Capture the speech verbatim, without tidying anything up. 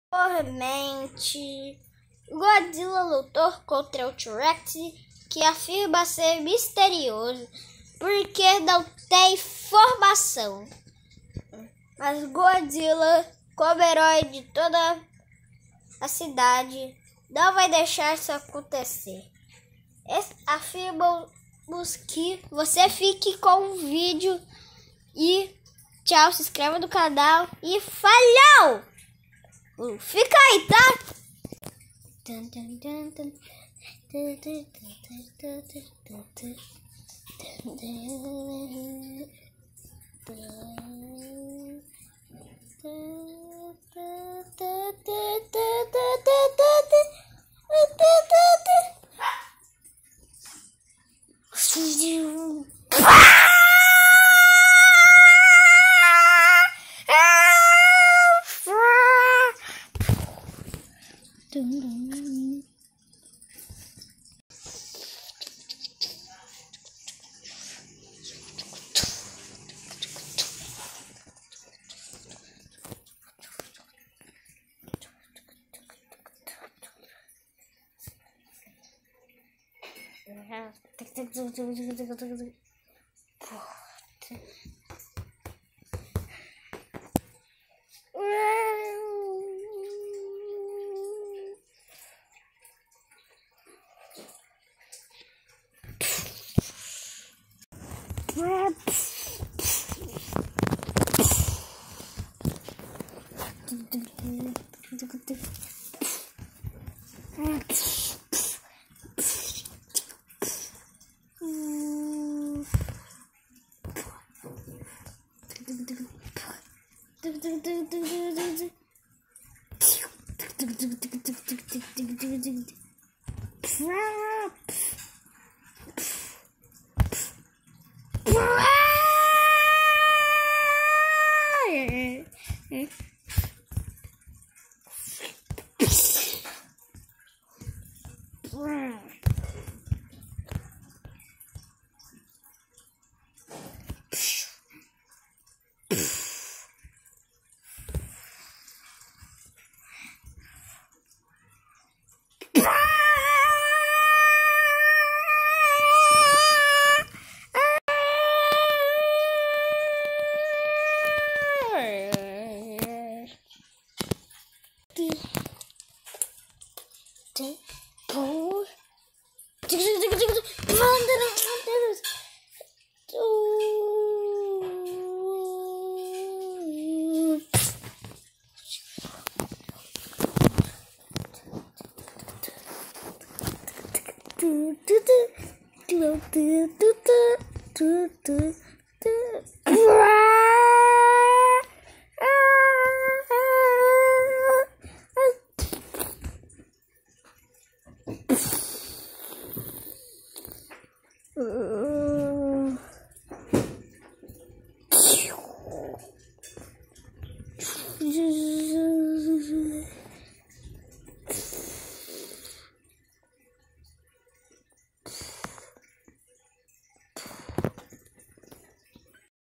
Anteriormente, Godzilla lutou contra o T-Rex, que afirma ser misterioso porque não tem formação. Mas Godzilla, como herói de toda a cidade, não vai deixar isso acontecer. Afirmamos que você fique com o vídeo e tchau, se inscreva no canal e falhou! Fica aí, tá?